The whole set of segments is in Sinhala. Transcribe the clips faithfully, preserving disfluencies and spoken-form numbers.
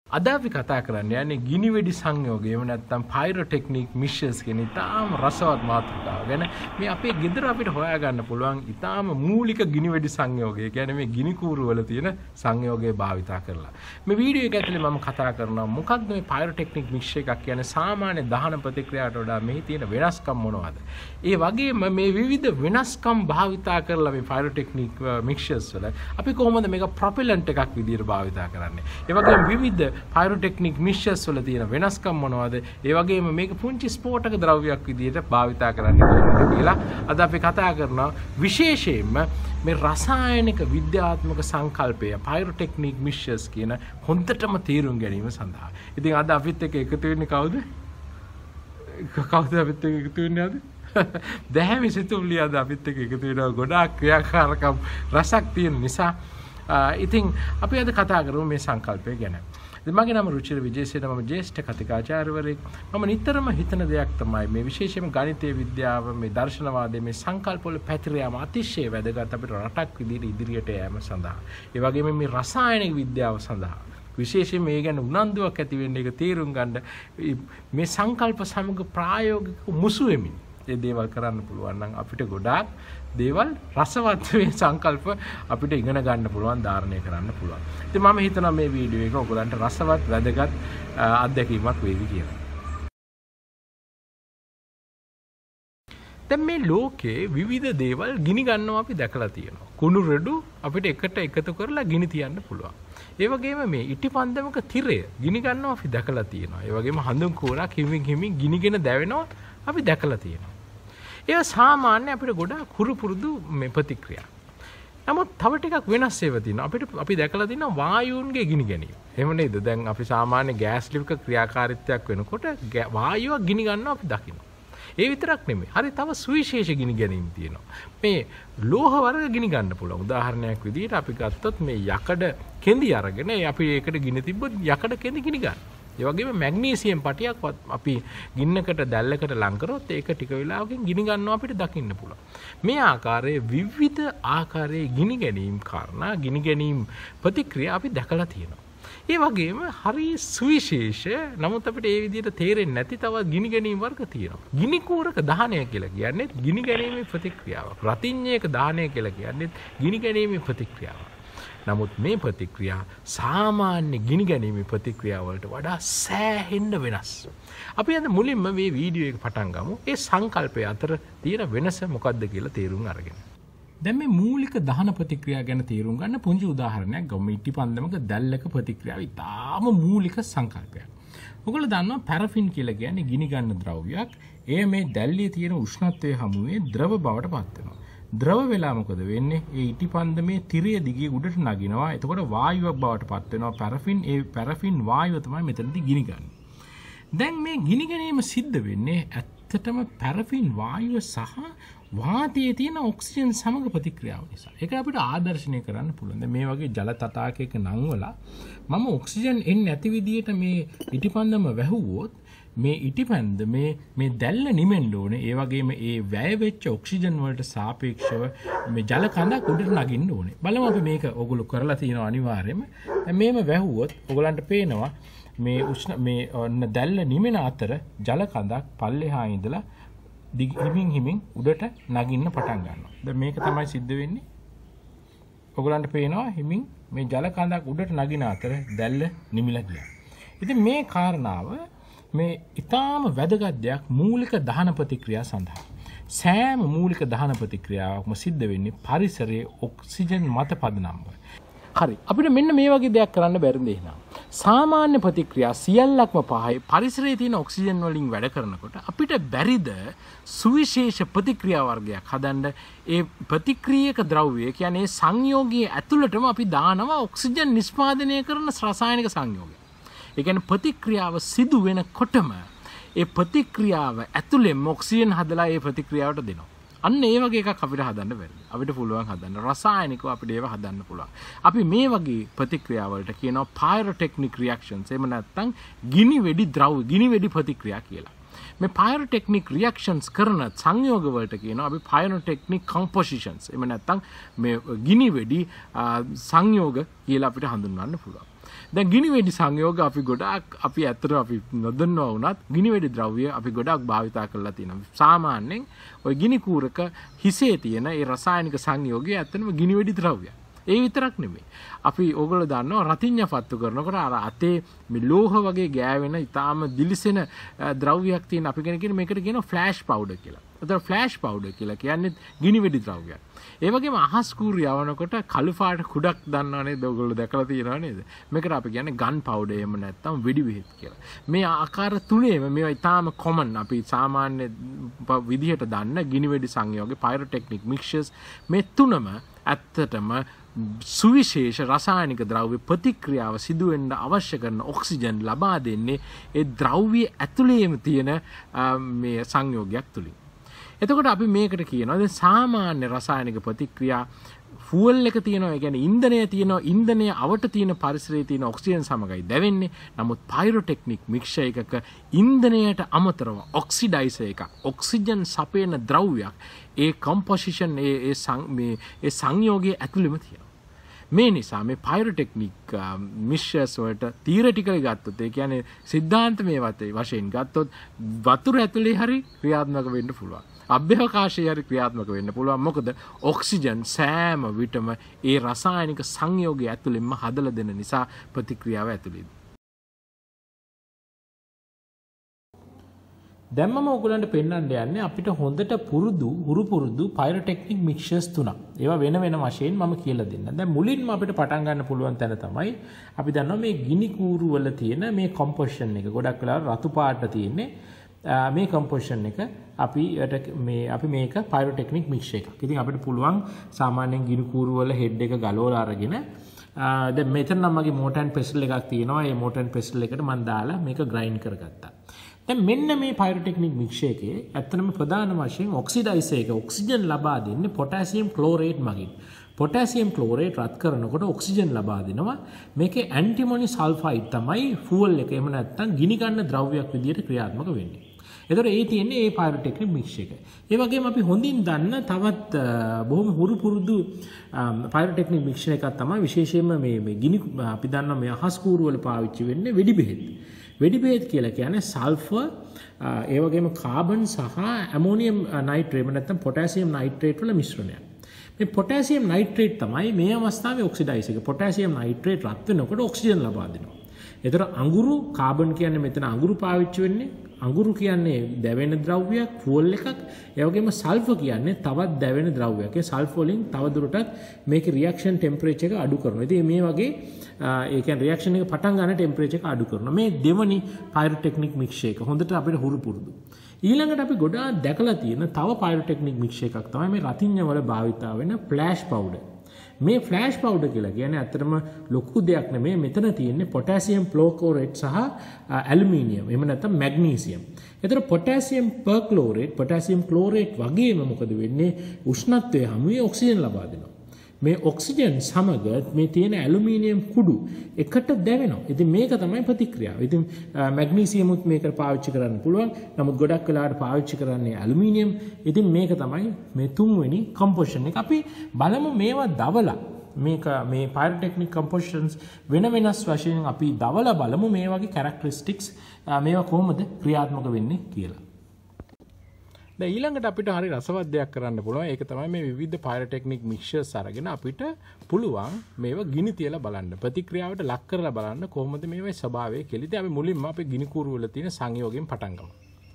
අද අපි කතා කරන්නේ යන්නේ ගිනි වෙඩි සංයෝගය එහෙම නැත්නම් පයිරොටෙක්නික් මික්සර්ස් කියන ඉතාම රසවත් මාතෘකාව ගැන මේ අපේ ගෙදර අපිට හොයාගන්න පුළුවන් ඉතාම මූලික ගිනි වෙඩි සංයෝගය. ඒ කියන්නේ මේ ගිනි කූරු වල තියෙන සංයෝගය භාවිතා කරලා. මේ වීඩියෝ එක ඇතුලේ මම කතා කරනවා මොකක්ද මේ පයිරොටෙක්නික් මික්සර් එකක් කියන්නේ සාමාන්‍ය දහන ප්‍රතික්‍රියාවට වඩා මේ තියෙන වෙනස්කම් මොනවද? ඒ වගේම මේ විවිධ වෙනස්කම් භාවිතා කරලා මේ පයිරොටෙක්නික් මික්සර්ස් වල අපි කොහොමද මේක ප්‍රොපෙලන්ට් එකක් විදියට භාවිතා කරන්නේ? ඒ වගේම විවිධ පයිරොටෙක්නික් මික්සර්ස් වල තියෙන වෙනස්කම් මොනවද? ඒ වගේම මේක පුංචි ස්ෆෝටක ද්‍රව්‍යයක් විදියට භාවිතා කරන්නේ කොහොමද කියලා අද අපි කතා කරනවා. විශේෂයෙන්ම මේ රසායනික විද්‍යාත්මක සංකල්පය පයිරොටෙක්නික් මික්සර්ස් කියන හොඳටම තේරුම් ගැනීම සඳහා. ඉතින් අද අපිත් එක්ක එකතු වෙන්නේ කවුද? කවුද අපිත් එක්ක එකතු වෙන්නේ අද? දැහැමි සිතුවිලි අද අපිත් එක්ක එකතු වෙනවා. ගොඩාක් ක්‍රියාකාරකම් රසක් තියෙන නිසා ඉතින් අපි අද කතා කරමු මේ සංකල්පය ගැන. මගේ නම රුචිර විජේසේන, මම ජ්‍යෙෂ්ඨ කතිකාචාර්යවරයෙක්. මම නිතරම හිතන දෙයක් තමයි මේ විශේෂයෙන්ම ගණිතීය විද්‍යාව, මේ දර්ශනවාදයේ මේ සංකල්ප වල පැතිර යාම අතිශය වැදගත් අපිට රටක් විදිහට ඉදිරියට යෑම සඳහා. ඒ වගේම මේ රසායනික විද්‍යාව සඳහා විශේෂයෙන් මේ ගැන උනන්දුවක් ඇති වෙන්න, ඒක තේරුම් ගන්න මේ සංකල්ප සමග ප්‍රායෝගික මුසු වෙමින් ඒ දේවල් කරන්න පුළුවන් නම් අපිට ගොඩාක් දේවල් රසවත් මේ සංකල්ප අපිට ඉගෙන ගන්න පුළුවන්, ධාරණය කරන්න පුළුවන්. ඉතින් මම හිතනවා මේ වීඩියෝ එක ඔයගලන්ට රසවත් වැදගත් අත්දැකීමක් වේවි කියලා. දැන් මේ ලෝකේ විවිධ දේවල් ගිනි ගන්නවා අපි දැකලා තියෙනවා. කුණු රෙඩු අපිට එකට එකතු කරලා ගිනි තියන්න පුළුවන්. ඒ වගේම මේ ඉටිපන්දමක තිරය ගිනි ගන්නවා අපි දැකලා තියෙනවා. ඒ වගේම හඳුන් කෝරක් හිමින් හිමින් ගිනිගෙන දැවෙනවා අපි දැකලා තියෙනවා. ඒ සාමාන්‍ය අපිට ගොඩාක් හුරු පුරුදු මේ ප්‍රතික්‍රියා. නමුත් තව ටිකක් වෙනස් ඒවා තියෙනවා. අපිට අපි දැකලා තියෙනවා වායුන්ගේ ගිනි ගැනීම. එහෙම නේද? දැන් අපි සාමාන්‍ය ගෑස් ලිප්ක ක්‍රියාකාරීත්වයක් වෙනකොට වායුව ගිනි ගන්නවා අපි දකිනවා. ඒ විතරක් නෙමෙයි. හරි තව සුවිශේෂ ගිනි ගැනීම තියෙනවා. මේ ලෝහ වර්ග ගිනි ගන්න පුළුවන්. උදාහරණයක් විදිහට අපි ගත්තොත් මේ යකඩ කෙඳි අරගෙන අපි ඒකට ගිනි තිබ්බොත් යකඩ කෙඳි ගිනි ගන්න. ඒ වගේම මැග්නීසියම් පටියක් අපි ගින්නකට දැල්ලකට ලං කරොත් ඒක ටික වෙලාවකින් ගිනි ගන්නවා අපිට දකින්න පුළුවන්. මේ ආකාරයේ විවිධ ආකාරයේ ගිනි ගැනීම කාරණා, ගිනි ගැනීම ප්‍රතික්‍රියා අපි දැකලා තියෙනවා. ඒ වගේම හරි සුවිශේෂ නමුත් අපිට ඒ විදිහට තේරෙන්නේ නැති තවත් ගිනි ගැනීම වර්ග තියෙනවා. ගිනි කූරක දහනය කියලා කියන්නේ ගිනි ගැනීමේ ප්‍රතික්‍රියාවක්. රතිඤ්ඤයක දහනය කියලා කියන්නේ ගිනි ගැනීමේ ප්‍රතික්‍රියාවක්. නමුත් මේ ප්‍රතික්‍රියා සාමාන්‍ය ගිනි ගැනීමේ ප්‍රතික්‍රියා වලට වඩා සෑහෙන්න වෙනස්. අපි අද මුලින්ම මේ වීඩියෝ එක පටන් ගමු. ඒ සංකල්පය අතර තියෙන වෙනස මොකක්ද කියලා තේරුම් අරගෙන. දැන් මේ මූලික දහන ප්‍රතික්‍රියා ගැන තේරුම් ගන්න පුංචි උදාහරණයක් ගමු. ඉටිපන්දමක දැල්ලක ප්‍රතික්‍රියාව ඉතාම මූලික සංකල්පයක්. ඔයගොල්ලෝ දන්නවා පැරෆින් කියලා කියන්නේ ගිනි ගන්න ද්‍රව්‍යයක්. එය මේ දැල්ලේ තියෙන උෂ්ණත්වයේ හමුවේ ද්‍රව බවට පත් වෙනවා. ද්‍රව වෙලා මොකද වෙන්නේ? ඒ ඉටිපන්දමේ තිරය දිගේ උඩට නගිනවා. එතකොට වායුවක් බවට පත් වෙනවා පැරෆින්. ඒ පැරෆින් වායුව තමයි මෙතනදී ගිනි ගන්න. දැන් මේ ගිනි ගැනීම සිද්ධ වෙන්නේ ඇත්තටම පැරෆින් වායුව සහ වාතයේ තියෙන ඔක්සිජන් සමග ප්‍රතික්‍රියාව නිසා. ඒක අපිට ආදර්ශනය කරන්න පුළුවන්. දැන් මේ වගේ ජල තටාකයක නංවලා මම ඔක්සිජන් එන්නේ නැති විදියට මේ ඉටිපන්දම වැහුවොත් මේ ඉටිපන්ද මේ මේ දැල්ල නිමෙන්න ඕනේ. ඒ වගේම ඒ වැය වෙච්ච ඔක්සිජන් වලට සාපේක්ෂව මේ ජල කඳක් උඩට නගින්න ඕනේ. බලමු අපි මේක ඕගොල්ලෝ කරලා තියෙනවා අනිවාර්යයෙන්ම. දැන් මේම වැහුවොත් ඕගලන්ට පේනවා මේ උෂ්ණ මේ ඔන්න දැල්ල නිමෙන අතර ජල කඳක් පල්ලෙහා ඉඳලා හිමින් හිමින් උඩට නගින්න පටන් ගන්නවා. දැන් මේක තමයි සිද්ධ වෙන්නේ. ඕගලන්ට පේනවා හිමින් මේ ජල කඳක් උඩට නගින අතර දැල්ල නිමිලා ගියා. ඉතින් මේ කාරණාව මේ ඊටාම වැදගත් දෙයක් මූලික දහන ප්‍රතික්‍රියා සඳහා. සෑම මූලික දහන ප්‍රතික්‍රියාවක්ම සිද්ධ වෙන්නේ පරිසරයේ ඔක්සිජන් මත පදනම්ව. හරි. අපිට මෙන්න මේ වගේ දෙයක් කරන්න බැරිද එහෙනම්? සාමාන්‍ය ප්‍රතික්‍රියා සියල්ලක්ම පහයි පරිසරයේ තියෙන ඔක්සිජන් වලින් වැඩ කරනකොට අපිට බැරිද සුවිශේෂ ප්‍රතික්‍රියා වර්ගයක් හදන්න? ඒ ප්‍රතික්‍රියක ද්‍රව්‍යය කියන්නේ සංයෝගයේ ඇතුළටම අපි දානවා ඔක්සිජන් නිෂ්පාදනය කරන රසායනික සංයෝගය. ඒ කියන්නේ ප්‍රතික්‍රියාව සිදු වෙනකොටම ඒ ප්‍රතික්‍රියාව ඇතුළෙන් ඔක්සිජන් හදලා ඒ ප්‍රතික්‍රියාවට දෙනවා. අන්න ඒ වගේ එකක් අපිට හදන්න බැරිද? අපිට පුළුවන් හදන්න. රසායනිකව අපිට ඒව හදන්න පුළුවන්. අපි මේ වගේ ප්‍රතික්‍රියා වලට කියනවා පයිරොටෙක්නික් රියැක්ෂන්ස්. එහෙම නැත්නම් ගිනි වෙඩි ද්‍රව්‍ය, ගිනි වෙඩි ප්‍රතික්‍රියා කියලා. මේ පයිරොටෙක්නික් රියැක්ෂන්ස් කරන සංයෝග වලට කියනවා අපි පයිරොටෙක්නික් කම්පොසිෂන්ස්. එහෙම නැත්නම් මේ ගිනි වෙඩි සංයෝග කියලා අපිට හඳුන්වන්න පුළුවන්. දැන් ගිනි වෙඩි සංයෝග අපි ගොඩාක් අපි ඇත්තට අපි නොදන්නවා වුණත් ගිනි වෙඩි ද්‍රව්‍ය අපි ගොඩාක් භාවිතා කරලා තියෙනවා. සාමාන්‍යයෙන් ওই ගිනි කූරක හිසේ තියෙන ඒ රසායනික සංයෝගය ඇත්තටම ගිනි වෙඩි ද්‍රව්‍යයක්. ඒ විතරක් නෙමෙයි. අපි ඕගොල්ලෝ දන්නවා රතිඤ්ඤ පත්තු කරනකොට අර අතේ මේ ලෝහ වගේ ගෑවෙන ඊටාම දිලිසෙන ද්‍රව්‍යයක් තියෙන අපි කෙනෙක් කියන මේකට කියනවා ෆ්ලෑෂ් පවුඩර් කියලා. ඒතර ෆ්ලෑෂ් පවුඩර් කියලා කියන්නේ ගිනි වෙඩි ද්‍රව්‍යයක්. ඒ වගේම අහස් කූරු යවනකොට කළු පාට කුඩක් දන්නව නේද? ඔයගොල්ලෝ දැකලා තියෙනව නේද? මේකට අපි කියන්නේ ගන් පවුඩර් එහෙම නැත්නම් වෙඩි බෙහෙත් කියලා. මේ ආකාර තුනේම මේවා ඊටාම කොමන් අපි සාමාන්‍ය විදිහට දන්න ගිනි වෙඩි සංයෝගේ පයිරොටෙක්නික් මික්ස්චර්ස් මේ තුනම ඇත්තටම සුවිශේෂ රසායනික ද්‍රව්‍ය ප්‍රතික්‍රියාව සිදුවෙන්න අවශ්‍ය කරන ඔක්සිජන් ලබා දෙන්නේ ඒ ද්‍රව්‍ය ඇතුළේම තියෙන මේ සංයෝගයක් තුලින්. එතකොට අපි මේකට කියනවා දැන් සාමාන්‍ය රසායනික ප්‍රතික්‍රියා ෆුවල් එක තියෙනවා, ඒ කියන්නේ ඉන්ධනය තියෙනවා, ඉන්ධනය අවට තියෙන පරිසරයේ තියෙන ඔක්සිජන් සමගයි දැවෙන්නේ. නමුත් පයිරොටෙක්නික් මික්ස්චර් එකක ඉන්ධනයට අමතරව ඔක්සිඩයිසර් එකක්, ඔක්සිජන් සපයන ද්‍රව්‍යයක් ඒ කම්පොසිෂන් ඒ ඒ මේ ඒ සංයෝගයේ ඇතුළෙම තියෙනවා. මේ නිසා මේ පයිරොටෙක්නික් මික්ස්චර්ස් වලට තියරිටිකලි ගත්තොත් ඒ කියන්නේ සිද්ධාන්තමය වශයෙන් ගත්තොත් වතුර ඇතුලේ හරි ක්‍රියාත්මක වෙන්න පුළුවන්. අභ්‍යවකාශයේ හරි ක්‍රියාත්මක වෙන්න පුළුවන්. මොකද ඔක්සිජන් සෑම විටම ඒ රසායනික සංයෝගය ඇතුළෙන්ම හදලා දෙන නිසා ප්‍රතික්‍රියාව ඇතුළේදී. දැන් මම ඔයගලන්ට පෙන්වන්න යන්නේ අපිට හොඳට පුරුදු හුරු පුරුදු පයිරොටෙක්නික් මික්ස්චර්ස් තුනක්. ඒවා වෙන වෙන වශයෙන් මම කියලා දෙන්නම්. දැන් මුලින්ම අපිට පටන් ගන්න පුළුවන් තැන තමයි අපි දන්නවා මේ ගිනි කූරු වල තියෙන මේ කම්පොසිෂන් එක. ගොඩක් වෙලාවට රතු පාට තියෙන්නේ මේ කම්පොසිෂන් එක අපි මේ අපි මේක පයිරොටෙක්නික් මික්ස්චර් එකක්. ඉතින් අපිට පුළුවන් සාමාන්‍යයෙන් ගිනි කූරු වල හෙඩ් එක ගලවලා අරගෙන දැන් මෙතන නම් මගේ මෝටර් ඇන්ඩ් පෙස්ටල් එකක් තියෙනවා. ඒ මෝටර් ඇන්ඩ් පෙස්ටල් එකට මම දාලා මේක ග්‍රයින්ඩ් කරගත්තා. දැන් මෙන්න මේ පයිරොටෙක්නික් මික්ස්චර් එකේ ඇත්තටම ප්‍රධාන වශයෙන් ඔක්සිඩයිසර් එක ඔක්සිජන් ලබා දෙන්නේ පොටෑසියම් ක්ලෝරේට් මගින්. පොටෑසියම් ක්ලෝරේට් රත් කරනකොට ඔක්සිජන් ලබා දෙනවා. මේකේ ඇන්ටිමොනි සල්ෆයිඩ් තමයි ෆුවල් එක. එහෙම නැත්නම් ගිනි ගන්න ද්‍රව්‍යයක් විදිහට ක්‍රියාත්මක වෙන්නේ. එතකොට ඒ තියෙන්නේ ඒ පයිරොටෙක්නික් මික්ස්චර් එක. ඒ වගේම අපි හොඳින් දන්න තවත් බොහොම හුරු පුරුදු පයිරොටෙක්නික් මික්ස්චර් එකක් තමයි විශේෂයෙන්ම මේ මේ ගිනි අපි දන්නවා මේ අහස් කූරු වල පාවිච්චි වෙන්නේ වෙඩි බෙහෙත්. වෙඩි බෙහෙත් කියලා කියන්නේ සල්ෆර් ඒ වගේම කාබන් සහ ඇමෝනියම් නයිට්‍රේට් නැත්නම් පොටෑසියම් නයිට්‍රේට් වල මිශ්‍රණයක්. මේ පොටෑසියම් නයිට්‍රේට් තමයි මේ අවස්ථාවේ ඔක්සිඩයිස් එක. පොටෑසියම් නයිට්‍රේට් රත් වෙනකොට ඔක්සිජන් ලබා දෙනවා. ඒතර අඟුරු කාබන් කියන්නේ මෙතන අඟුරු පාවිච්චි වෙන්නේ. අඟුරු කියන්නේ දැවෙන ද්‍රව්‍යයක්, ෆුවල් එකක්. ඒ වගේම සල්ෆර් කියන්නේ තවත් දැවෙන ද්‍රව්‍යයක්. ඒ සල්ෆර් වලින් තවදුරටත් මේකේ රියැක්ෂන් ටෙම්පරේචර් එක අඩු කරනවා. ඉතින් මේ වගේ ඒ කියන්නේ රියැක්ෂන් එක පටන් ගන්න ටෙම්පරේචර් එක අඩු කරනවා. මේ දෙවනි පයිරොටෙක්නික් මික්ස්චර් එක හොඳට අපිට හුරු පුරුදු. ඊළඟට අපි ගොඩාක් දැකලා තියෙන තව පයිරොටෙක්නික් මික්ස්චර් එකක් තමයි මේ රතිඤ්ඤ වල භාවිතා වෙන ෆ්ලෑෂ් පවුඩර්. මේ ෆ්ලෑෂ් පවුඩර් කියලා කියන්නේ ඇත්තටම ලොකු දෙයක් නෙමෙයි. මෙතන තියෙන්නේ පොටෑසියම් පර්ක්ලෝරේට් සහ ඇලුමිනියම්. එහෙම නැත්නම් මැග්නීසියම්. ඒතර පොටෑසියම් පර්ක්ලෝරේට්, පොටෑසියම් ක්ලෝරේට් වගේම මොකද වෙන්නේ? උෂ්ණත්වයේ හැමුවේ ඔක්සිජන් ලබා දෙනවා. මේ ඔක්සිජන් සමග මේ තියෙන ඇලුමිනියම් කුඩු එකට දැවෙනවා. ඉතින් මේක තමයි ප්‍රතික්‍රියාව. ඉතින් මැග්නීසියමුත් මේකට පාවිච්චි කරන්න පුළුවන්. නමුත් ගොඩක් වෙලාවට පාවිච්චි කරන්නේ ඇලුමිනියම්. ඉතින් මේක තමයි මේ තුන්වෙනි කම්පොසිෂන් එක. අපි බලමු මේවා දවලා මේක මේ පයිරොටෙක්නික් කම්පොසිෂන්ස් වෙන වෙනස් වශයෙන් අපි දවලා බලමු මේ වගේ කැරක්ටරිස්ටික්ස් මේවා කොහොමද ක්‍රියාත්මක වෙන්නේ කියලා. දැන් ඊළඟට අපිට හරි රසවත් දෙයක් කරන්න පුළුවන්. ඒක තමයි මේ විවිධ පයිරොටෙක්නික් මික්ස්චර්ස් අරගෙන අපිට පුළුවන් මේවා ගිනි තියලා බලන්න. ප්‍රතික්‍රියාවට ලක් කරලා බලන්න කොහොමද මේවේ ස්වභාවය කියලා. ඉතින් අපි මුලින්ම අපේ ගිනි කූරු වල තියෙන සංයෝගයෙන් පටන් ගමු.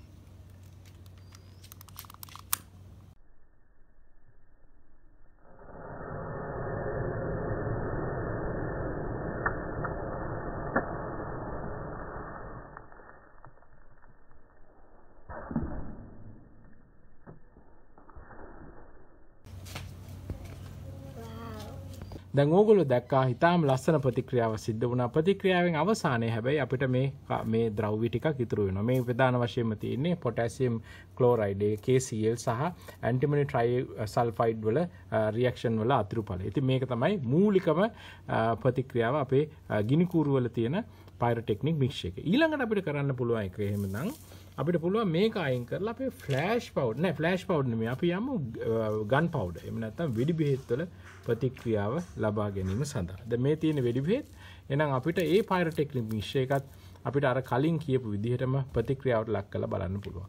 දැන් ඕගොල්ලෝ දැක්කා හිතාම ලස්සන ප්‍රතික්‍රියාවක් සිද්ධ වුණා. ප්‍රතික්‍රියාවෙන් අවසානයේ හැබැයි අපිට මේ මේ ද්‍රව්‍ය ටිකක් ඉතුරු වෙනවා. මේ ප්‍රධාන වශයෙන්ම තියෙන්නේ පොටෑසියම් ක්ලෝරයිඩ් ඒ K C l සහ ඇන්ටිමොනි ට්‍රයිසල්ෆයිඩ් වල රියැක්ෂන් වල අතුරුඵල. ඉතින් මේක තමයි මූලිකම ප්‍රතික්‍රියාව අපේ ගිනි කූරු වල තියෙන පයිරොටෙක්නික් මික්ස්චර් එක. ඊළඟට අපිට කරන්න පුළුවන් එක එහෙමනම් අපිට පුළුවන් මේක අයින් කරලා අපේ ෆ්ලෑෂ් පවුඩර් නෑ ෆ්ලෑෂ් පවුඩර් නෙමෙයි අපි යමු ගන් පවුඩර්. එහෙම නැත්නම් වෙඩි බෙහෙත් වල ප්‍රතික්‍රියාව ලබා ගැනීම සඳහා. දැන් මේ තියෙන වෙඩි බෙහෙත් එහෙනම් අපිට ඒ පයිරොටෙක්නික් මිශ්‍ර එකත් අපිට අර කලින් කියපු විදිහටම ප්‍රතික්‍රියාවට ලක් කරලා බලන්න පුළුවන්.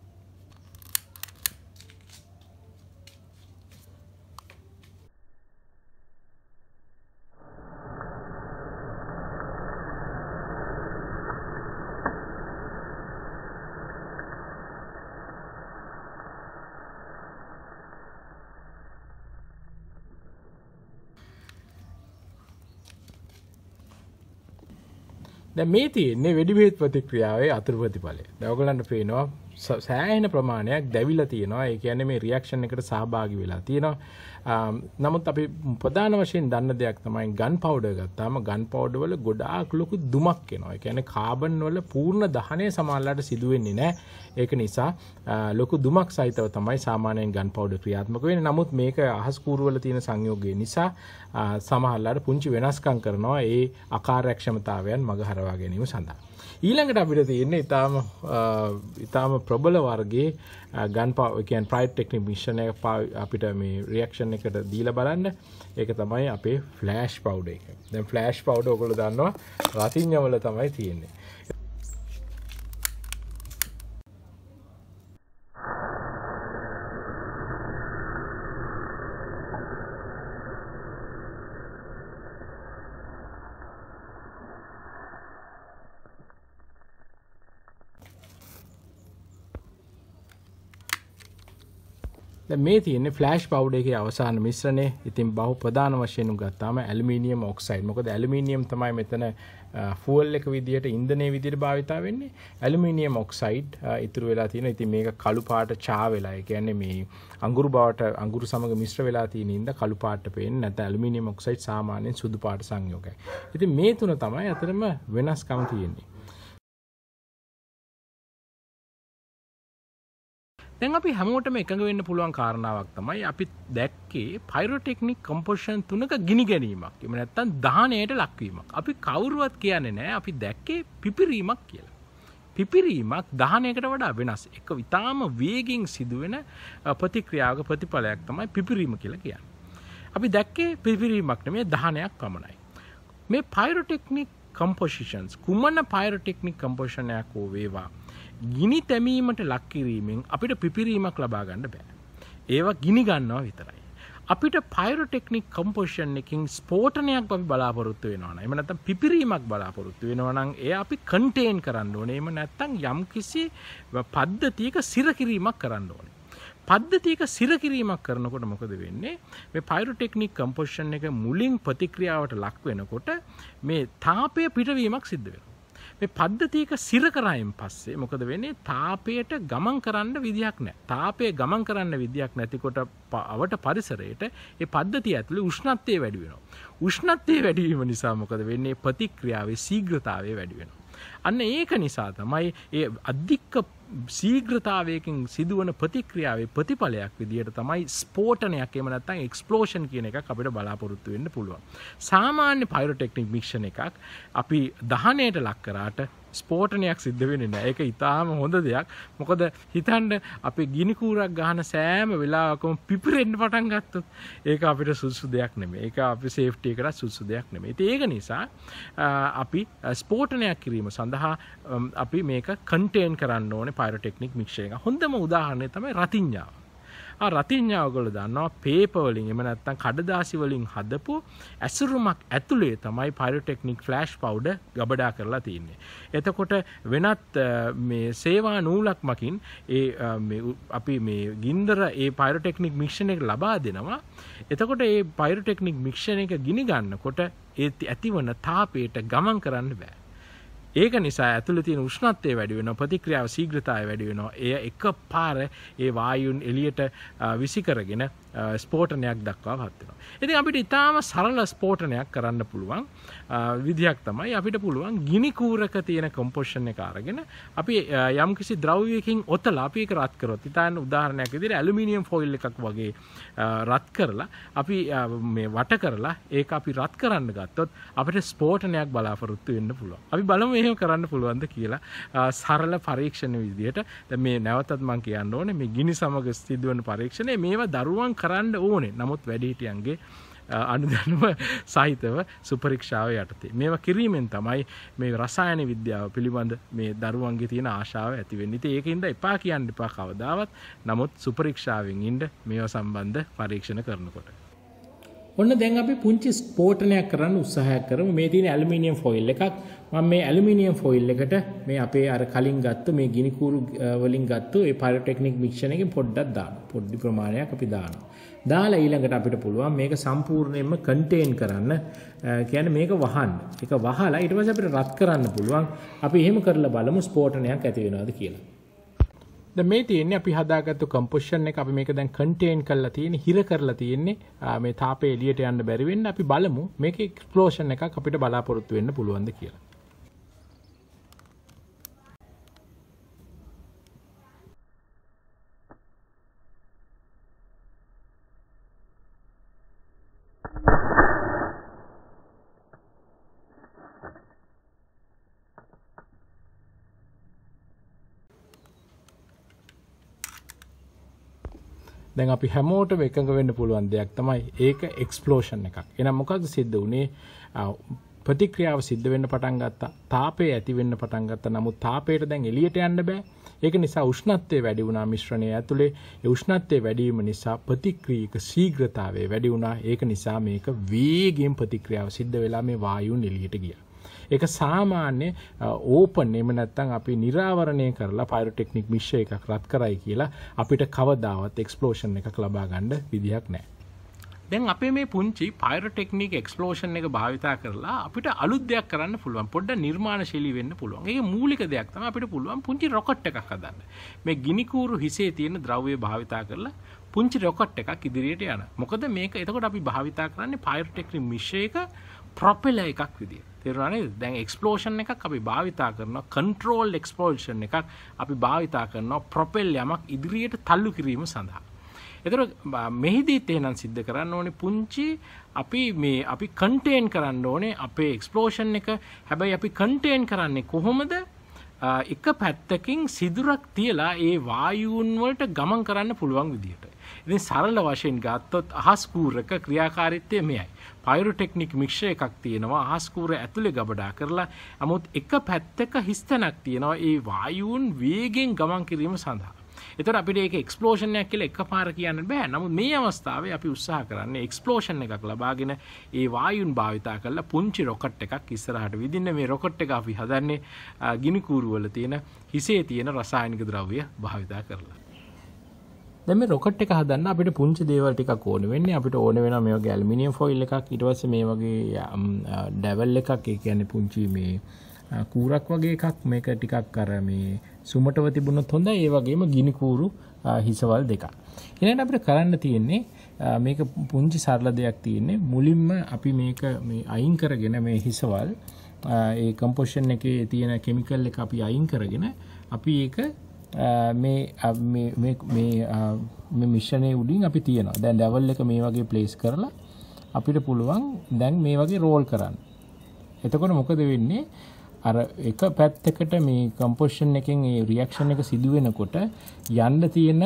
දැන් මේ තියෙන්නේ වෙඩි බෙහෙත් ප්‍රතික්‍රියාවේ අතුරු ප්‍රතිඵලය. දැන් ඔයගලන්ට පේනවා සෑහෙන ප්‍රමාණයක් දැවිලා තියෙනවා. ඒ කියන්නේ මේ රියැක්ෂන් එකට සහභාගී වෙලා තියෙනවා. නමුත් අපි ප්‍රධාන වශයෙන් දන්න දෙයක් තමයි ගන් පවුඩර් ගත්තාම ගන් පවුඩර් වල ගොඩාක් ලොකු දුමක් එනවා. ඒ කියන්නේ කාබන් වල පූර්ණ දහනය සමානලට සිදු වෙන්නේ නැහැ. ඒක නිසා ලොකු දුමක් සහිතව තමයි සාමාන්‍යයෙන් ගන් පවුඩර් ක්‍රියාත්මක වෙන්නේ. නමුත් මේක අහස් කූරු වල තියෙන සංයෝගය නිසා සමහරලාට පුංචි වෙනස්කම් කරනවා ඒ අකාර්යක්ෂමතාවයන් මගහරවා ගැනීම සඳහා. ඊළඟට අපිට තියෙන්නේ ඊටාම ඊටාම ප්‍රබල වර්ගයේ ගන් කියන්නේ පයිරොටෙක්නික් මිශ්‍රණ එක අපිට මේ රියැක්ෂන් එකට දීලා බලන්න. ඒක තමයි අපේ ෆ්ලෑෂ් පවුඩර් එක. දැන් ෆ්ලෑෂ් පවුඩර් ඔයගොල්ලෝ දන්නවා රතිඤ්ඤ වල තමයි තියෙන්නේ. දැන් මේ තියෙන්නේ ෆ්ලෑෂ් පවුඩර් එකේ අවසාන මිශ්‍රණය. ඉතින් බහු ප්‍රධාන වශයෙන් උගත්තාම ඇලුමිනියම් ඔක්සයිඩ්. මොකද ඇලුමිනියම් තමයි මෙතන ෆුවල් එක විදියට ඉන්ධනයේ විදියට භාවිතා වෙන්නේ. ඇලුමිනියම් ඔක්සයිඩ් ඉතුරු වෙලා තියෙනවා. ඉතින් මේක කළු පාට චා වෙලා. ඒ කියන්නේ මේ අඟුරු බවට අඟුරු සමග මිශ්‍ර වෙලා තියෙන ඉඳ කළු පාට පේන්නේ. නැත්නම් ඇලුමිනියම් ඔක්සයිඩ් සාමාන්‍යයෙන් සුදු පාට සංයෝගයි. ඉතින් මේ තුන තමයි අතරම වෙනස්කම තියෙන්නේ. දැන් අපි හැමෝටම එකඟ වෙන්න පුළුවන් කාරණාවක් තමයි අපි දැක්කේ පයිරොටෙක්නික් කම්පොසිෂන් තුනක ගිනි ගැනීමක්. එහෙම නැත්නම් දහනයට ලක්වීමක්. අපි කවුරුවත් කියන්නේ නැහැ අපි දැක්කේ පිපිරීමක් කියලා. පිපිරීමක් දහනයකට වඩා වෙනස්. එක විතාම වේගින් සිදුවෙන ප්‍රතික්‍රියාවක ප්‍රතිඵලයක් තමයි පිපිරීම කියලා කියන්නේ. අපි දැක්කේ පිපිරීමක් නෙමෙයි දහනයක් පමණයි. මේ පයිරොටෙක්නික් කම්පොසිෂන්ස් කුමන පයිරොටෙක්නික් කම්පොසිෂන් එකක් හෝ වේවා ගිනි තැමීමට ලක් කිරීමෙන් අපිට පිපිරීමක් ලබා ගන්න බෑ. ඒවා ගිනි ගන්නවා විතරයි. අපිට පයිරොටෙක්නික් කම්පොසිෂන් එකකින් ස්ෆෝටනයක් අපි බලාපොරොත්තු වෙනවා නම් එහෙම නැත්නම් පිපිරීමක් බලාපොරොත්තු වෙනවා නම් ඒ අපි කන්ටේන් කරන්න ඕනේ. එහෙම නැත්නම් යම්කිසි පද්ධතියක සිර කිරීමක් කරන්න ඕනේ. පද්ධතියක සිර කිරීමක් කරනකොට මොකද වෙන්නේ? මේ පයිරොටෙක්නික් කම්පොසිෂන් එක මුලින් ප්‍රතික්‍රියාවට ලක් වෙනකොට මේ තාපය පිටවීමක් සිද්ධ වෙනවා. මේ පද්ධතියක සිර කරායින් පස්සේ මොකද වෙන්නේ? තාපයට ගමන් කරන්න විදියක් නැහැ. තාපය ගමන් කරන්න විදියක් නැතිකොට අවට පරිසරයට ඒ පද්ධතිය ඇතුලේ උෂ්ණත්වය වැඩි වෙනවා. උෂ්ණත්වය වැඩි වීම නිසා මොකද වෙන්නේ? ප්‍රතික්‍රියාවේ ශීඝ්‍රතාවය වැඩි වෙනවා. අන්න ඒක නිසා තමයි ඒ අධික ශීඝ්‍රතාවයකින් සිදුවන ප්‍රතික්‍රියාවේ ප්‍රතිඵලයක් විදියට තමයි ස්ෆෝටනයක් එහෙම නැත්නම් එක්ස්ප්ලෝෂන් කියන එකක් අපිට බලාපොරොත්තු වෙන්න පුළුවන්. සාමාන්‍ය පයිරොටෙක්නික් මිශ්‍රණ එකක් අපි දහනයට ලක් කරාට ස්ෆෝටනයක් සිද්ධ වෙන්නේ නැහැ. ඒක ඊටාම හොඳ දෙයක්. මොකද හිතන්න අපි ගිනි කූරක් ගහන සෑම වෙලාවකම පිපිරෙන්න පටන් ගත්තොත් ඒක අපිට සුදුසු දෙයක් නෙමෙයි. ඒක අපි සේෆ්ටි එකට සුදුසු දෙයක් නෙමෙයි. ඉතින් ඒක නිසා අපි ස්ෆෝටනයක් කිරීම සඳහා අපි මේක කන්ටේන් කරන්න ඕනේ පයිරොටෙක්නික් මිශ්‍රණ එක. හොඳම උදාහරණය තමයි රතිඤ්ඤාව. ආ රතිඤ්ඤාව ඔයගොල්ලෝ දන්නවා පේපර් වලින් එහෙම නැත්නම් කඩදාසි වලින් හදපු ඇසුරුමක් ඇතුලේ තමයි පයිරොටෙක්නික් ෆ්ලෑෂ් පවුඩර් ගබඩා කරලා තියෙන්නේ. එතකොට වෙනත් මේ සේවා නූලක් මකින් ඒ මේ අපි මේ ගින්දර ඒ පයිරොටෙක්නික් මිශ්‍රණ එක ලබා දෙනවා. එතකොට ඒ පයිරොටෙක්නික් මිශ්‍රණ එක ගිනි ගන්නකොට ඒ ඇතිවන තාපයට ගමන් කරන්න බෑ. ඒක නිසා ඇතුළේ තියෙන උෂ්ණත්වය වැඩි වෙනවා, ප්‍රතික්‍රියාව ශීඝ්‍රතාවය වැඩි වෙනවා. එය එකපාර ඒ වායුන් එළියට විසි කරගෙන ස්ෆෝටනයක් දක්වා පත් වෙනවා. ඉතින් අපිට ඊටාම සරල ස්ෆෝටනයක් කරන්න පුළුවන් විදියක් තමයි අපිට පුළුවන් ගිනි කූරක තියෙන කම්පොසිෂන් එක අරගෙන අපි යම්කිසි ද්‍රව්‍යයකින් ඔතලා අපි ඒක රත් කරොත්, ඊටාන උදාහරණයක් විදිහට ඇලුමිනියම් ෆොයිල් එකක් වගේ රත් කරලා අපි මේ වට කරලා ඒක අපි රත් කරන්න ගත්තොත් අපිට ස්ෆෝටනයක් බලාපොරොත්තු වෙන්න පුළුවන්. අපි බලමු එහෙම කරන්න පුළුවන්ද කියලා සරල පරීක්ෂණ විදිහට. දැන් මේ නැවතත් මම කියන්න ඕනේ මේ ගිනි සමග සිදුවන පරීක්ෂණය මේවා දරුවන් කරන්න ඕනේ. නමුත් වැඩිහිටියන්ගේ අනුදැනුම සහිතව සුපරීක්ෂාව යටතේ. මේවා කිරීමෙන් තමයි මේ රසායන විද්‍යාව පිළිබඳ මේ දරුවන්ගේ තියෙන ආශාව ඇති වෙන්නේ. ඉතින් ඒකින්ද එපා කියන්න එපා කවදාවත්. නමුත් සුපරීක්ෂාවෙන් ඉන්න මේවා සම්බන්ධ පරීක්ෂණ කරනකොට. ඔන්න දැන් අපි පුංචි ස්පෝටනයක් කරන්න උත්සාහයක් කරමු. මේ තියෙන ඇලුමිනියම් ෆොයිල් එකක්. මම මේ ඇලුමිනියම් ෆොයිල් එකට මේ අපේ අර කලින් ගත්ත මේ ගිනි කූරු වලින් ගත්ත ඒ පයරොටෙක්නික් මික්ෂන් එකෙන් පොඩ්ඩක් දානවා. පොඩි ප්‍රමාණයක් අපි දානවා. දාලා ඊළඟට අපිට පුළුවන් මේක සම්පූර්ණයෙන්ම කන්ටේන් කරන්න. කියන්නේ මේක වහන්න. ඒක වහලා ඊට පස්සේ අපිට රත් කරන්න පුළුවන්. අපි එහෙම කරලා බලමු ස්පෝටනයක් ඇති වෙනවද කියලා. දැන් මේ තියෙන්නේ අපි හදාගත්තු කම්පොසිෂන් එක. අපි මේක දැන් කන්ටේන් කරලා තියෙන්නේ, හිර කරලා තියෙන්නේ. මේ තාපේ එළියට යන්න බැරි වෙන්න අපි බලමු මේකේ එක්ස්ප්ලෝෂන් එකක් අපිට බලාපොරොත්තු වෙන්න පුළුවන්ද කියලා. දැන් අපි හැමෝටම එකඟ වෙන්න පුළුවන් දෙයක් තමයි ඒක එක්ස්ප්ලෝෂන් එකක්. එහෙනම් මොකද්ද සිද්ධ වුනේ? ප්‍රතික්‍රියාව සිද්ධ වෙන්න පටන් ගත්තා. තාපය ඇති වෙන්න පටන් ගත්තා. නමුත් තාපයට දැන් එළියට යන්න බෑ. ඒක නිසා උෂ්ණත්වය වැඩි වුණා මිශ්‍රණය ඇතුලේ. ඒ උෂ්ණත්වය වැඩි වීම නිසා ප්‍රතික්‍රියක ශීඝ්‍රතාවය වැඩි වුණා. ඒක නිසා මේක වේගයෙන් ප්‍රතික්‍රියාව සිද්ධ වෙලා මේ වායුන් එළියට ගියා. ඒක සාමාන්‍ය ඕපන් එහෙම නැත්නම් අපි නිරාවරණය කරලා පයරොටෙක්නික් මිශ්‍ර එකක් රත් කරයි කියලා අපිට කවදාවත් එක්ස්ප්ලෝෂන් එකක් ලබා ගන්න විදියක් නැහැ. දැන් අපේ මේ පුංචි පයරොටෙක්නික් එක්ස්ප්ලෝෂන් එක භාවිතා කරලා අපිට අලුත් දෙයක් කරන්න පුළුවන්. පොඩ්ඩක් නිර්මාණශීලී වෙන්න පුළුවන්. ඒකේ මූලික දෙයක් තමයි අපිට පුළුවන් පුංචි රොකට් එකක් හදන්න. මේ ගිනි කූරු හිසේ තියෙන ද්‍රව්‍ය භාවිතා කරලා පුංචි රොකට් එකක් ඉදිරියට යන. මොකද මේක එතකොට අපි භාවිතා කරන්නේ පයරොටෙක්නික් මිශ්‍රයක ප්‍රොපෙලර් එකක් විදියට. තේරුණා නේද? දැන් එක්ස්ප්ලෝෂන් එකක් අපි භාවිතා කරනවා, කන්ට්‍රෝල් එක්ස්ප්ලෝෂන් එකක් අපි භාවිතා කරනවා ප්‍රොපෙල් යමක් ඉදිරියට තල්ලු කිරීම සඳහා. එතකොට මෙහිදීත් එහෙනම් සිද්ධ කරන්න ඕනේ පුංචි අපි මේ අපි කන්ටේන් කරන්න ඕනේ අපේ එක්ස්ප්ලෝෂන් එක. හැබැයි අපි කන්ටේන් කරන්නේ කොහොමද? එක පැත්තකින් සිදුරක් තියලා ඒ වායුන් වලට ගමන් කරන්න පුළුවන් විදියට. ඉතින් සරල වශයෙන් ගත්තොත් අහස් කූරක ක්‍රියාකාරීත්වය මෙයයි. පයරොටෙක්නික් මිශ්‍ර එකක් තියෙනවා අහස් කූර ඇතුලේ ගබඩා කරලා. නමුත් එක පැත්තක හිස්තැනක් තියෙනවා ඒ වායුන් වේගෙන් ගමන් කිරීම සඳහා. එතකොට අපිට ඒක එක්ස්ප්ලෝෂන් එකක් කියලා එකපාර කියන්න බෑ. නමුත් මේ අවස්ථාවේ අපි උත්සාහ කරන්නේ එක්ස්ප්ලෝෂන් එකක් ලබාගෙන ඒ වායුන් භාවිතා කරලා පුංචි රොකට් එකක් ඉස්සරහට විදින්න. මේ රොකට් එක අපි හදන්නේ ගිනි කූරු වල තියෙන හිසේ තියෙන රසායනික ද්‍රව්‍ය භාවිතා කරලා. දැන් මේ රොකට් එක හදන්න අපිට පුංචි දේවල් ටිකක් ඕන වෙන්නේ. අපිට ඕන වෙනවා මේ වගේ ඇලුමිනියම් ෆොයිල් එකක්, ඊට පස්සේ මේ වගේ ඩැවල් එකක්, ඒ කියන්නේ පුංචි මේ කූරක් වගේ එකක්. මේක ටිකක් අර මේ සුමටව තිබුණොත් හොඳයි. ඒ වගේම ගිනි කූරු හිසවල් දෙකක්. ඊළඟට අපිට කරන්න තියෙන්නේ මේක පුංචි සරල දෙයක් තියෙන්නේ. මුලින්ම අපි මේක මේ අයින් කරගෙන මේ හිසවල් ඒ කම්පොසිෂන් එකේ තියෙන කිමිකල් එක අපි අයින් කරගෙන අපි ඒක මේ මේ මේ මේ මිශ්‍රණයේ උඩින් අපි තියනවා. දැන් ඩැවල් එක මේ වගේ ප්ලේස් කරලා අපිට පුළුවන් දැන් මේ වගේ රෝල් කරන්න. එතකොට මොකද වෙන්නේ? අර එක පැත්තකට මේ කම්පොසිෂන් එකෙන් ඒ රියැක්ෂන් එක සිදු වෙනකොට යන්න තියෙන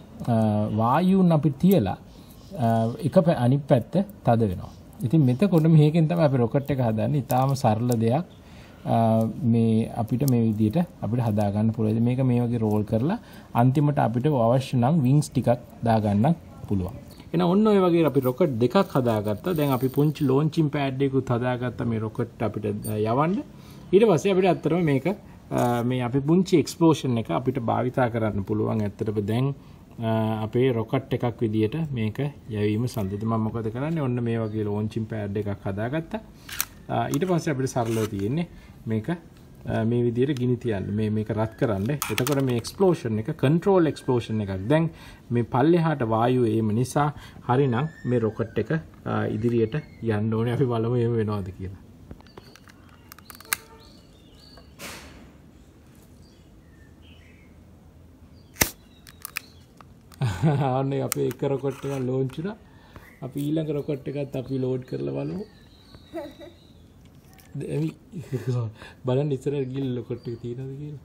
වායුන් අපි තියලා එක අනිත් පැත්ත තද වෙනවා. ඉතින් මෙතකොට මේකෙන් තමයි අපි රොකට් එක හදන්නේ. ඊටාම සරල දෙයක්. මේ අපිට මේ විදිහට අපිට හදා ගන්න පුළුවන්. මේක මේ වගේ රෝල් කරලා අන්තිමට අපිට අවශ්‍ය නම් වින්ග්ස් ටිකක් දා ගන්න පුළුවන්. එහෙනම් ඔන්න ඔය වගේ අපි රොකට් දෙකක් හදාගත්තා. දැන් අපි පුංචි ලොන්චින් පෑඩ් එකකුත් හදාගත්තා මේ රොකට් අපිට යවන්න. ඊට පස්සේ අපිට ඇත්තටම මේක මේ අපි පුංචි එක්ස්ප්ලෝෂන් එක අපිට භාවිතා කරන්න පුළුවන්. ඇත්තටම දැන් අපේ රොකට් එකක් විදියට මේක යැවීම සඳහා මම මොකද කරන්නේ? ඔන්න මේ වගේ ලොන්චින් පෑඩ් එකක් හදාගත්තා. ඊට පස්සේ අපිට සරලව තියෙන්නේ මේක මේ විදියට ගිනි තියන්න. මේ මේක රත් කරන්න. එතකොට මේ එක්ස්ප්ලෝෂන් එක කන්ට්‍රෝල් එක්ස්ප්ලෝෂන් එකක්. දැන් මේ පල්ලෙහාට වායුව එීම නිසා හරිනම් මේ රොකට් එක ඉදිරියට යන්න ඕනේ. අපි බලමු එහෙම වෙනවද කියලා. අනේ අපේ එක රොකට් එකක් ලොන්ච් වුණා. අපි ඊළඟ රොකට් එකත් අපි ලෝඩ් කරලා බලමු. දැන් බලන්න ඉස්සරහ ගිහින් රොකට් එක තියෙනවද කියලා.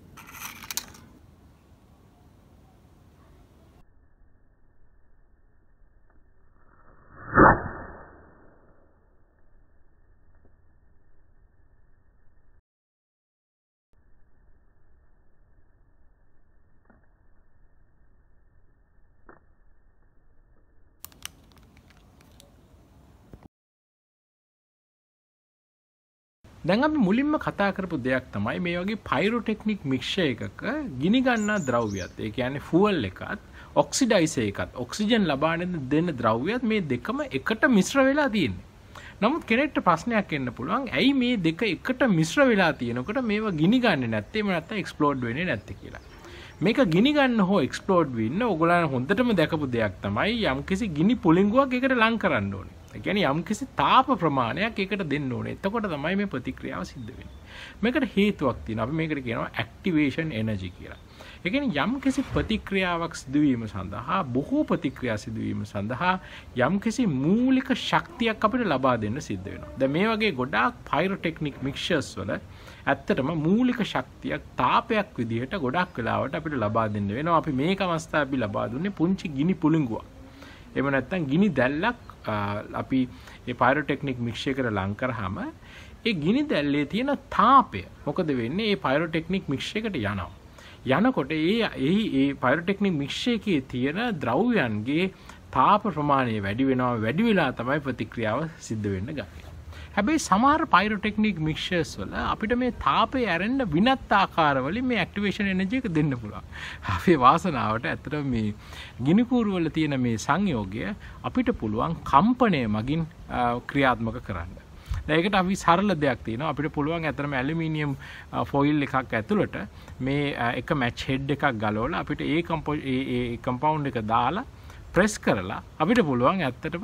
දැන් අපි මුලින්ම කතා කරපු දෙයක් තමයි මේ වගේ පයිරොටෙක්නික් මික්ස්චර් එකක ගිනි ගන්නා ද්‍රව්‍යයත් ඒ කියන්නේ ෆුවල් එකත් ඔක්සිඩයිසර් එකත් ඔක්සිජන් ලබා දෙන ද්‍රව්‍යයත් මේ දෙකම එකට මිශ්‍ර වෙලා තියෙන්නේ. නමුත් කෙනෙක්ට ප්‍රශ්නයක් එන්න පුළුවන් ඇයි මේ දෙක එකට මිශ්‍ර වෙලා තියෙනකොට මේවා ගිනි ගන්නේ නැත්තේ එහෙම නැත්නම් එක්ස්ප්ලෝඩ් වෙන්නේ නැත්තේ කියලා. මේක ගිනි ගන්න හෝ එක්ස්ප්ලෝඩ් වෙන්න ඕගොල්ලන් හොඳටම දැකපු දෙයක් තමයි යම්කිසි ගිනි පුළිඟුවක් එකට ලං කරන්න ඕනේ. ඒ කියන්නේ යම්කිසි තාප ප්‍රමාණයක් එකට දෙන්න ඕනේ. එතකොට තමයි මේ ප්‍රතික්‍රියාව සිද්ධ වෙන්නේ. මේකට හේතුවක් තියෙනවා. අපි මේකට කියනවා ඇක්ටිවේෂන් එනර්ජි කියලා. ඒ කියන්නේ යම්කිසි ප්‍රතික්‍රියාවක් සිදුවීම සඳහා බොහෝ ප්‍රතික්‍රියා සිදුවීම සඳහා යම්කිසි මූලික ශක්තියක් අපිට ලබා දෙන්න සිද්ධ වෙනවා. දැන් මේ වගේ ගොඩාක් පයිරොටෙක්නික් මික්ස්චර්ස් වල ඇත්තටම මූලික ශක්තියක් තාපයක් විදිහට ගොඩක් වෙලාවට අපිට ලබා දෙන්න වෙනවා. අපි මේක අවස්ථාවේ අපි ලබා දුන්නේ පුංචි ගිනි පුළිඟුවක්. එහෙම නැත්නම් ගිනි දැල්ලක් අපි මේ පයිරොටෙක්නික් මික්ස්චර් එකට ලං කරාම ඒ ගිනි දැල්ලේ තියෙන තාපය මොකද වෙන්නේ? මේ පයිරොටෙක්නික් මික්ස්චර් එකට යනවා. යනකොට ඒ ඒ පයිරොටෙක්නික් මික්ස්චර් එකේ තියෙන ද්‍රව්‍යයන්ගේ තාප ප්‍රමාණය වැඩි වෙනවා. වැඩි වෙලා තමයි ප්‍රතික්‍රියාව සිද්ධ වෙන්න ගන්නේ. හැබැයි සමහර පයිරොටෙක්නික් මික්ස්චර්ස් වල අපිට මේ තාපය ඇරෙන්න විනත් ආකාරවලින් මේ ඇක්ටිවේෂන් එනර්ජි එක දෙන්න පුළුවන්. අපේ වාසනාවට ඇත්තටම මේ ගිනි කූරු වල තියෙන මේ සංයෝගය අපිට පුළුවන් කම්පණය මගින් ක්‍රියාත්මක කරන්න. දැන් ඒකට අපි සරල දෙයක් තියෙනවා. අපිට පුළුවන් ඇත්තටම ඇලුමිනියම් ෆොයිල් එකක් ඇතුළට මේ එක මැච් හෙඩ් එකක් ගලවලා අපිට ඒ කම්පෝ ඒ කම්පවුන්ඩ් එක දාලා ප්‍රෙස් කරලා අපිට පුළුවන් ඇත්තටම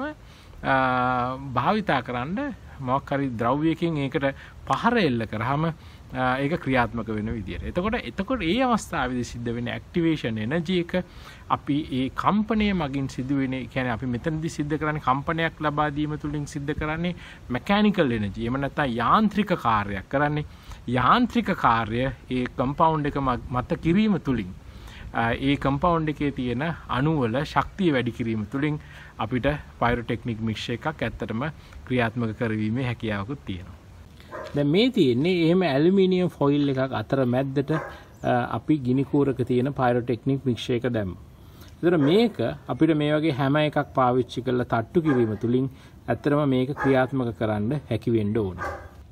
භාවිතා කරන්න මොකක් හරි ද්‍රව්‍යයකින් ඒකට පහර එල්ල කරාම ඒක ක්‍රියාත්මක වෙන විදියට. එතකොට එතකොට ඒ අවස්ථාවේදී සිද්ධ වෙන ඇක්ටිවේෂන් එනර්ජි එක අපි ඒ කම්පණය මගින් සිදුවෙන, ඒ කියන්නේ අපි මෙතනදී සිද්ධ කරන්නේ කම්පනයක් ලබා දීම තුලින් සිද්ධ කරන්නේ මෙකැනිකල් එනර්ජි. එහෙම නැත්නම් යාන්ත්‍රික කාර්යයක් කරන්නේ. යාන්ත්‍රික කාර්ය ඒ කම්පවුන්ඩ් එක මත කිරීම තුලින් ඒ කම්පවුන්ඩ් එකේ තියෙන අණු වල ශක්තිය වැඩි කිරීම තුලින් අපිට පයිරොටෙක්නික් මික්ස්චර් එකක් ඇත්තටම ක්‍රියාත්මක කරවීමේ හැකියාවකුත් තියෙනවා. දැන් මේ තියෙන්නේ එහෙම ඇලුමිනියම් ෆොයිල් එකක් අතර මැද්දට අපි ගිනි කූරක තියෙන පයිරොටෙක්නික් මික්ස්චර් එක දැම්මා. ඒතර මේක අපිට මේ වගේ හැම එකක් පාවිච්චි කරලා තට්ටු කිරීම තුලින් ඇත්තටම මේක ක්‍රියාත්මක කරන්න හැකි වෙන්න ඕනේ.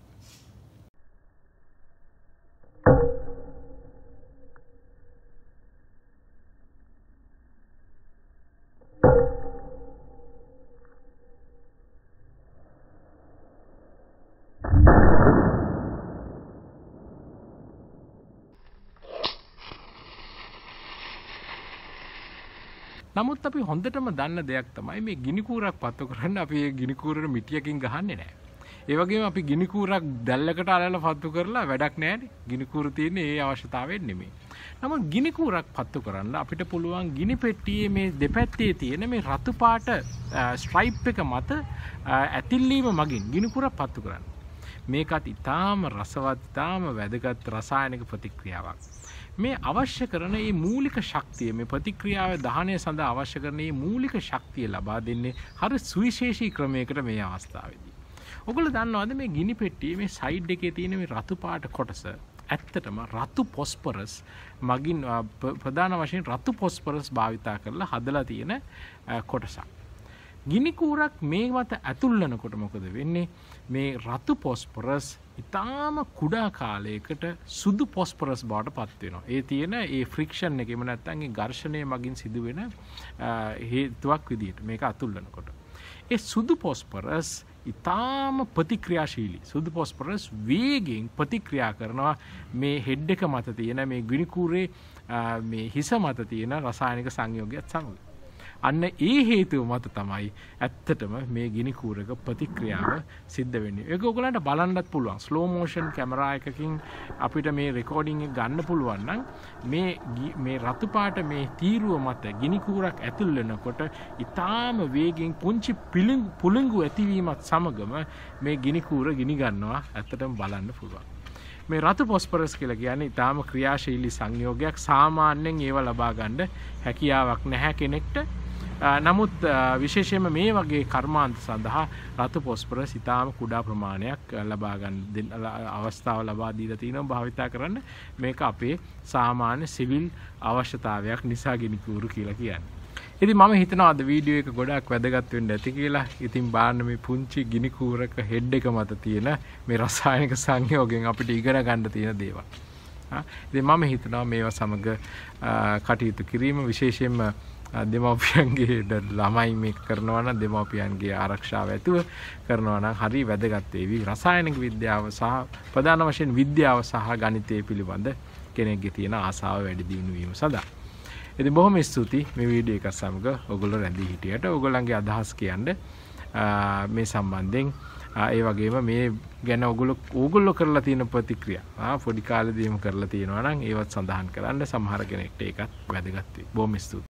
නමුත් අපි හොඳටම දන්න දෙයක් තමයි මේ ගිනි කූරක් පත්තු කරන්න අපි ඒ ගිනි කූරේ මිටියකින් ගහන්නේ නැහැ. ඒ වගේම අපි ගිනි කූරක් දැල්ලකට අලලා පත්තු කරලා වැඩක් නැහැනේ. ගිනි කූර තියෙන්නේ ඒ අවශ්‍යතාවයෙන් නෙමෙයි. නමුත් ගිනි කූරක් පත්තු කරන්න අපිට පුළුවන් ගිනි පෙට්ටියේ මේ දෙපැත්තේ තියෙන මේ රතු පාට ස්ට්‍රයිප් එක මත ඇතිල්ලීම මගින් ගිනි කූරක් පත්තු කරන්න. මේකත් ඊටාම රසවත්, ඊටාම වැදගත් රසායනික ප්‍රතික්‍රියාවක්. මේ අවශ්‍ය කරන මේ මූලික ශක්තිය, මේ ප්‍රතික්‍රියාවේ දහනය සඳහා අවශ්‍ය කරන මේ මූලික ශක්තිය ලබා දෙන්නේ හරි සුවිශේෂී ක්‍රමයකට මේ අවස්ථාවේදී. ඔයගොල්ලෝ දන්නවද මේ ගිනි පෙට්ටියේ මේ සයිඩ් එකේ තියෙන මේ රතු පාට කොටස ඇත්තටම රතු පොස්පරස් මගින් ප්‍රධාන වශයෙන් රතු පොස්පරස් භාවිතා කරලා හදලා තියෙන කොටසක්. ගිනි කූරක් මේ මත ඇතුල්ලනකොට මොකද වෙන්නේ? මේ රතු පොස්පරස් ඉතාම කුඩා කාලයකට සුදු පොස්පරස් බවට පත් වෙනවා. ඒ තියෙන ඒ ෆ්‍රික්ෂන් එක එහෙම නැත්නම් ඒ ඝර්ෂණය මගින් සිදුවෙන හේතුවක් විදිහට මේක අතුල්ලනකොට ඒ සුදු පොස්පරස් ඉතාම ප්‍රතික්‍රියාශීලී. සුදු පොස්පරස් වේගෙන් ප්‍රතික්‍රියා කරනවා මේ හෙඩ් එක මත තියෙන මේ ගිනි කූරේ මේ හිස මත තියෙන රසායනික සංයෝගයත් සමග. අන්න ඒ හේතුව මත තමයි ඇත්තටම මේ ගිනි කූරක ප්‍රතික්‍රියාව සිද්ධ වෙන්නේ. ඒක ඔයගලන්ට බලන්නත් පුළුවන්. ස්ලෝ මෝෂන් කැමරා එකකින් අපිට මේ රෙකෝඩින් එක ගන්න පුළුවන් නම් මේ මේ රතු පාට මේ තීරුව මත ගිනි කූරක් ඇතුල් වෙනකොට ඊටාම වේගෙන් පුංචි පුළිඟු ඇතිවීමත් සමගම මේ ගිනි කූර ගිනි ගන්නවා ඇත්තටම බලන්න පුළුවන්. මේ රතු පොස්පරස් කියලා කියන්නේ ඊටාම ක්‍රියාශීලී සංයෝගයක්. සාමාන්‍යයෙන් ඒව ලබා ගන්න හැකියාවක් නැහැ කෙනෙක්ට. නමුත් විශේෂයෙන්ම මේ වගේ කර්මාන්ත සඳහා රතු පොස්පරස් ඉතාම කුඩා ප්‍රමාණයක් ලබා ගන්න අවස්ථාව ලබා දීලා තියෙනවා භාවිතා කරන්න. මේක අපේ සාමාන්‍ය සිවිල් අවශ්‍යතාවයක් නිසා ගිනි කූරු කියලා කියන්නේ. ඉතින් මම හිතනවා අද වීඩියෝ එක ගොඩාක් වැදගත් වෙන්න ඇති කියලා. ඉතින් බලන්න මේ පුංචි ගිනි කූරක හෙඩ් එක මත තියෙන මේ රසායනික සංයෝගයෙන් අපිට ඉගෙන ගන්න තියෙන දේවල්. හා ඉතින් මම හිතනවා මේවා සමග කටයුතු කිරීම විශේෂයෙන්ම දෙමව්පියන්ගේ ළමයි මේක කරනවා නම් දෙමව්පියන්ගේ ආරක්ෂාව ඇතුව කරනවා නම් හරි වැදගත් වේවි. රසායනික විද්‍යාව සහ ප්‍රධාන වශයෙන් විද්‍යාව සහ ගණිතය පිළිබඳ කෙනෙක්ගේ තියෙන ආසාව වැඩි දියුණු වීම සඳහා. ඉතින් බොහොම ස්තුතියි මේ වීඩියෝ එක සමග ඔයගොල්ලෝ රැඳී හිටියට. ඔයගොල්ලන්ගේ අදහස් කියන්න මේ සම්බන්ධයෙන් ඒ වගේම මේ ගැන ඔයගොල්ලෝ ඕගොල්ලෝ කරලා තියෙන ප්‍රතික්‍රියා පොඩි කාලේදීම කරලා තියෙනවා නම් ඒවත් සඳහන් කරන්න. සමහර කෙනෙක්ට ඒකත් වැදගත් වෙයි. බොහොම ස්තුතියි.